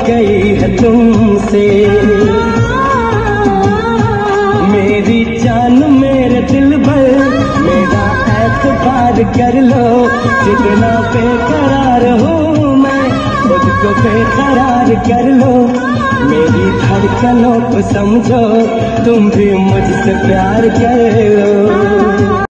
गई है तुमसे। मेरी जान मेरे दिल भर मेरा एतबार कर लो, जितना बेकरार हूँ मैं खुद को बेकरार कर लो। मेरी धड़कनों को समझो, तुम भी मुझसे प्यार कर लो।